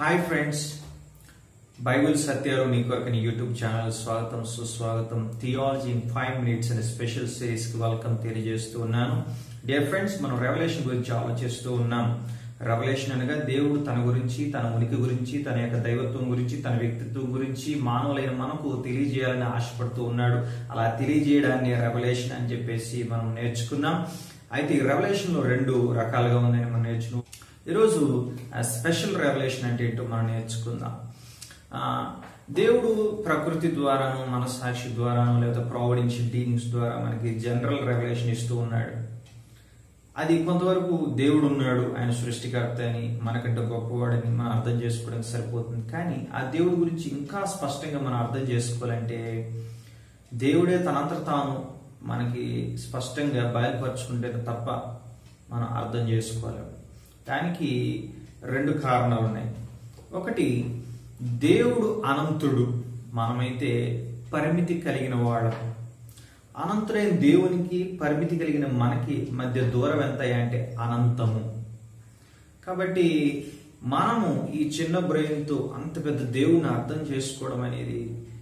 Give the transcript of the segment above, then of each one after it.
Hi friends, Bible సత్యాలు మీ కొరకని YouTube channel స్వాగతం సుస్వాగతం. థియాలజీ ఇన్ 5 minutes అనే స్పెషల్ సిరీస్ కి వెల్కమ్ తెలియజేస్తూ ఉన్నాను. డియర్ ఫ్రెండ్స్, మనం రెవల్యూషన్ గురించి ఆలోచిస్తూ ఉన్నాం. రెవల్యూషన్ అనగా దేవుడు తన గురించి, తన ఉనికి గురించి, తన యొక్క దైవత్వం గురించి, తన వ్యక్తిత్వం గురించి మానవులైన మనకు తెలియజేయాలని ఆశపడుతూ ఉన్నాడు. అలా తెలియజేయడాన్ని రెవల్యూషన్ అని చెప్పేసి మనం నేర్చుకున్నాం. అయితే ఈ రెవల్యూషన్ లో 2 రకాలుగా ఉందని మనం నేర్చుకున్నాం. ఈరోజు స్పెషల్ రెవల్యూషన్ అంటే ఏంటో మనం నేర్చుకుందాం. దేవుడు ప్రకృతి ద్వారాను, మనస్సాక్షి ద్వారాను, లేదా ప్రావిడెన్షియల్ డీలింగ్స్ ద్వారా మనకి జనరల్ రెవల్యూషన్ ఇస్తూ ఉన్నాడు. అది కొంతవరకు దేవుడు ఉన్నాడు, ఆయన సృష్టికర్త అని, మనకంటే గొప్పవాడని మనం అర్థం చేసుకోవడానికి సరిపోతుంది. కానీ ఆ దేవుడి గురించి ఇంకా స్పష్టంగా మనం అర్థం చేసుకోవాలంటే దేవుడే తనంతట తాను మనకి స్పష్టంగా బయలుపరుచుకుంటే తప్ప మనం అర్థం చేసుకోలేము. దానికి 2 కారణాలు ఉన్నాయి. ఒకటి, దేవుడు అనంతుడు, మనమైతే పరిమితి కలిగిన వాళ్ళం. అనంతుడైన దేవునికి పరిమితి కలిగిన మనకి మధ్య దూరం ఎంత అంటే అనంతము. కాబట్టి మనము ఈ చిన్న బ్రెయిన్తో అంత పెద్ద దేవుని అర్థం చేసుకోవడం అనేది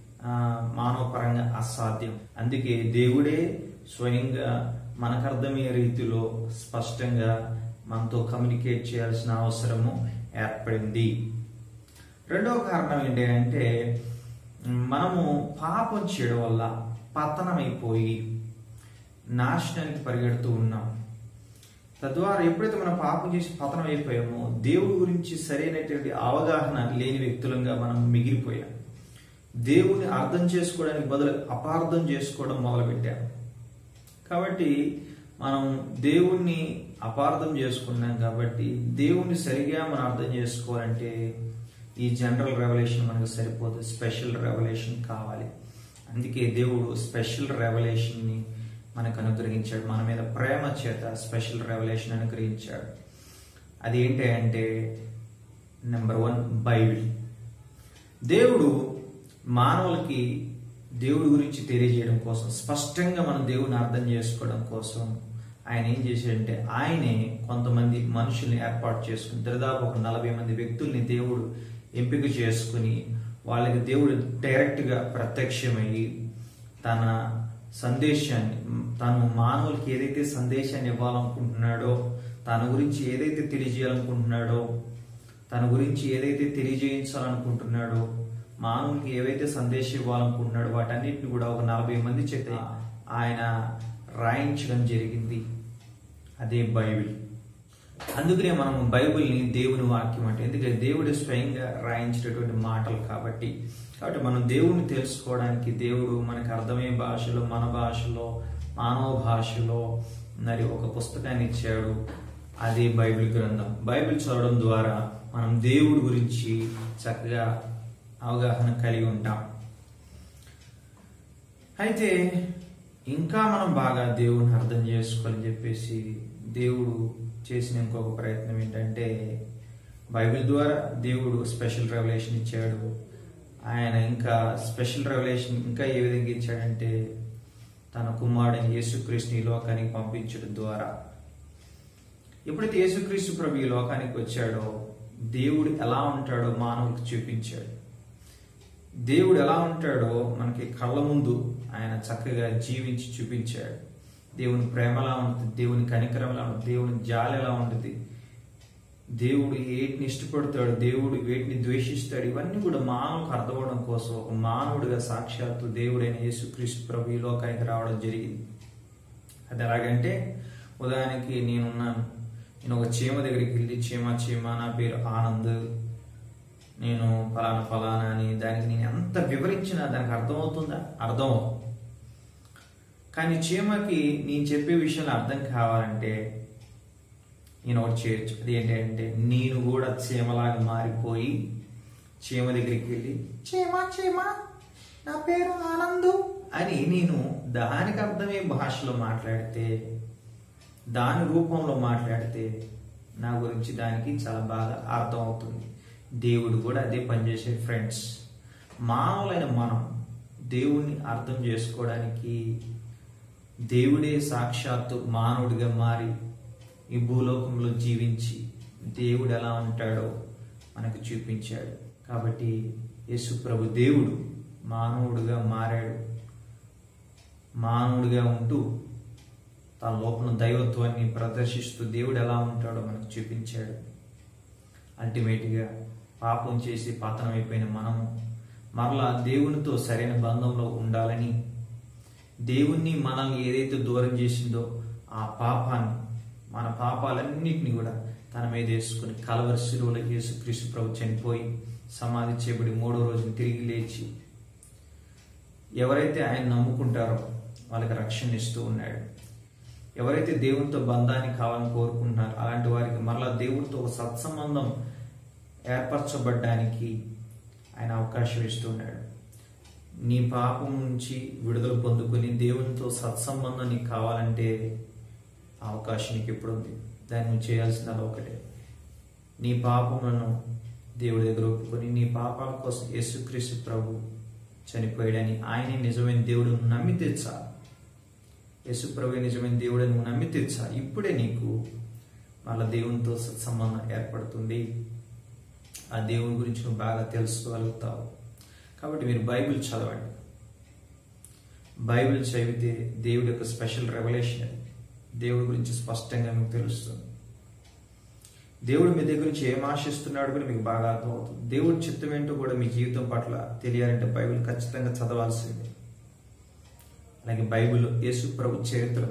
మానవ పరంగా అసాధ్యం. అందుకే దేవుడే స్వయంగా మనకు అర్థమయ్యే రీతిలో స్పష్టంగా మనతో కమ్యూనికేట్ చేయాల్సిన అవసరము ఏర్పడింది. రెండవ కారణం ఏంటి అంటే మనము పాపం చేయడం వల్ల పతనమైపోయి నాశనానికి పరిగెడుతూ ఉన్నాం. తద్వారా ఎప్పుడైతే మనం పాపం చేసి పతనం అయిపోయామో దేవుడి గురించి సరైనటువంటి అవగాహన లేని వ్యక్తులంగా మనం మిగిలిపోయాం. దేవుని అర్థం చేసుకోవడానికి బదులు అపార్థం చేసుకోవడం మొదలుపెట్టాం. కాబట్టి మనం దేవుణ్ణి అపార్థం చేసుకున్నాం. కాబట్టి దేవుణ్ణి సరిగా మనం అర్థం చేసుకోవాలంటే ఈ జనరల్ రెవల్యూషన్ మనకు సరిపోదు, స్పెషల్ రెవల్యూషన్ కావాలి. అందుకే దేవుడు స్పెషల్ రెవల్యూషన్ ని మనకు అనుగ్రహించాడు. మన మీద ప్రేమ చేత స్పెషల్ రెవల్యూషన్ అనుగ్రహించాడు. అది ఏంటి అంటే నెంబర్ 1, బైబిల్. దేవుడు మానవులకి దేవుడి గురించి తెలియజేయడం కోసం, స్పష్టంగా మనం దేవుని అర్థం చేసుకోవడం కోసం ఆయన ఏం చేశాడంటే ఆయనే కొంతమంది మనుషుల్ని ఏర్పాటు చేసుకుని, దాదాపు ఒక 40 మంది వ్యక్తుల్ని దేవుడు ఎంపిక చేసుకుని వాళ్ళకి దేవుడు డైరెక్ట్ గా ప్రత్యక్షమయ్యి తన సందేశాన్ని, తను మానవులకి ఏదైతే సందేశాన్ని ఇవ్వాలనుకుంటున్నాడో, తన గురించి ఏదైతే తెలియజేయాలనుకుంటున్నాడో, తన గురించి ఏదైతే తెలియజేయించాలనుకుంటున్నాడో, మానవులకి ఏవైతే సందేశం ఇవ్వాలనుకుంటున్నాడో వాటన్నిటిని కూడా ఒక 40 మంది చేత ఆయన రాయించడం జరిగింది. అదే బైబిల్. అందుకనే మనం బైబిల్ని దేవుని వాక్యం అంటే, ఎందుకంటే దేవుడు స్వయంగా రాయించేటటువంటి మాటలు కాబట్టి మనం దేవుడిని తెలుసుకోవడానికి దేవుడు మనకు అర్థమయ్యే భాషలో, మన భాషలో, మానవ భాషలో మరి ఒక పుస్తకాన్ని ఇచ్చాడు. అదే బైబిల్ గ్రంథం. బైబిల్ చదవడం ద్వారా మనం దేవుడి గురించి చక్కగా అవగాహన కలిగి ఉంటాం. అయితే ఇంకా మనం బాగా దేవుని అర్థం చేసుకోవాలని చెప్పేసి దేవుడు చేసిన ఇంకొక ప్రయత్నం ఏంటంటే, బైబిల్ ద్వారా దేవుడు స్పెషల్ రెవల్యూషన్ ఇచ్చాడు. ఆయన ఇంకా స్పెషల్ రెవల్యూషన్ ఇంకా ఏ విధంగా ఇచ్చాడంటే తన కుమారుడైన యేసుక్రీస్తుని ఈ లోకానికి పంపించడం ద్వారా. ఎప్పుడైతే యేసుక్రీస్తు ప్రభు ఈ లోకానికి వచ్చాడో దేవుడు ఎలా ఉంటాడో మానవులకు చూపించాడు. దేవుడు ఎలా ఉంటాడో మనకి కళ్ళ ముందు ఆయన చక్కగా జీవించి చూపించాడు. దేవుని ప్రేమ ఎలా ఉంటుంది, దేవుని కనికరం ఎలా ఉంటుంది, దేవుని జాలి ఎలా ఉంటుంది, దేవుడు వేటిని ఇష్టపడతాడు, దేవుడు వేటిని ద్వేషిస్తాడు, ఇవన్నీ కూడా మానవులకు అర్థమవడం కోసం ఒక మానవుడిగా సాక్షాత్తు దేవుడైన యేసుక్రీస్తు ప్రభు ఈ లోకానికి రావడం జరిగింది. అది ఎలాగంటే, ఉదాహరణకి నేను ఒక చీమ దగ్గరికి వెళ్ళి, చీమ నా పేరు ఆనంద్, నేను ఫలానా అని దానికి నేను ఎంత వివరించినా దానికి అర్థమవుతుందా? అర్థం. కానీ చీమకి నేను చెప్పే విషయాలు అర్థం కావాలంటే నేను ఒకటి చేయొచ్చు. అది ఏంటంటే నేను కూడా చీమలాగా మారిపోయి చీమ దగ్గరికి వెళ్ళి చీమ నా పేరు ఆనందు అని నేను దానికి అర్థమే భాషలో మాట్లాడితే, దాని రూపంలో మాట్లాడితే నా గురించి దానికి చాలా బాగా అర్థం అవుతుంది. దేవుడు కూడా అదే పనిచేసే ఫ్రెండ్స్. మానవులైన మనం దేవుణ్ణి అర్థం చేసుకోవడానికి దేవుడే సాక్షాత్తు మానవుడిగా మారి ఈ భూలోకంలో జీవించి దేవుడు ఎలా ఉంటాడో మనకు చూపించాడు. కాబట్టి యేసు ప్రభు దేవుడు మానవుడిగా మారాడు. మానవుడిగా ఉంటూ తన లోపల దైవత్వాన్ని ప్రదర్శిస్తూ దేవుడు ఎలా ఉంటాడో మనకు చూపించాడు. అల్టిమేట్గా పాపం చేసి పతనమైపోయిన మనము మరలా దేవునితో సరైన బంధంలో ఉండాలని, దేవుణ్ణి మనల్ని ఏదైతే దూరం చేసిందో ఆ పాపాన్ని, మన పాపాలన్నింటినీ కూడా తన మీద వేసుకుని కలవరి శిలువలో యేసుక్రీస్తు ప్రభు చనిపోయి సమాధి చేయబడి 3వ రోజున తిరిగి లేచి ఎవరైతే ఆయన నమ్ముకుంటారో వాళ్ళకి రక్షణ ఇస్తూ ఉన్నాడు. ఎవరైతే దేవునితో బంధాన్ని కావాలని కోరుకుంటున్నారో అలాంటి వారికి మరలా దేవునితో ఒక సత్సంబంధం ఏర్పరచబడ్డానికి ఆయన అవకాశం ఇస్తూ ఉన్నాడు. నీ పాపం నుంచి విడుదల పొందుకొని దేవునితో సత్సంబంధం నీకు కావాలంటే ఆ అవకాశం నీకు ఎప్పుడు ఉంది. దాన్ని నువ్వు చేయాల్సింది ఒకటే, నీ పాపములను దేవుడి దగ్గర ఒప్పుకొని నీ పాపాల కోసం యేసుక్రీస్తు ప్రభు చనిపోయాడని, ఆయనే నిజమైన దేవుడు నమ్మితే చాలు. యేసు ప్రభు నిజమైన దేవుడు నువ్వు నమ్మితే చాలు. ఇప్పుడే నీకు మళ్ళీ దేవునితో సత్సంబంధం ఏర్పడుతుంది. ఆ దేవుని గురించి నువ్వు బాగా తెలుసుకోగలుగుతావు. కాబట్టి మీరు బైబిల్ చదవండి. బైబిల్ చదివితే దేవుడి యొక్క స్పెషల్ రెవల్యూషన్, దేవుడి గురించి స్పష్టంగా మీకు తెలుస్తుంది. దేవుడు మీ దగ్గర నుంచి ఏం ఆశిస్తున్నాడు కూడా మీకు బాగా అర్థమవుతుంది. దేవుడి చిత్తం ఏంటో కూడా మీ జీవితం పట్ల తెలియాలంటే బైబిల్ ఖచ్చితంగా చదవాల్సిందే. అలాగే బైబిల్ యేసు ప్రభు చరిత్ర,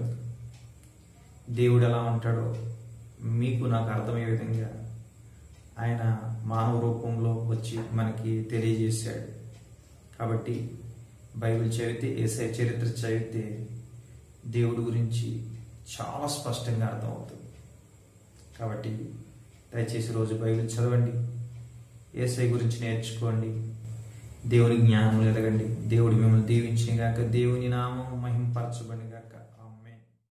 దేవుడు ఎలా ఉంటాడో మీకు నాకు అర్థమయ్యే విధంగా ఆయన మానవ రూపంలో వచ్చి మనకి తెలియజేశాడు. కాబట్టి బైబిల్ చదివితే, యేసయ్య చరిత్ర చదివితే దేవుడి గురించి చాలా స్పష్టంగా అర్థమవుతుంది. కాబట్టి దయచేసి రోజు బైబిల్ చదవండి, యేసయ్య గురించి నేర్చుకోండి, దేవుని జ్ఞానం ఎదగండి. దేవుడు మిమ్మల్ని దీవించిన గాక, దేవుని నామం మహింపరచబడిన గాక.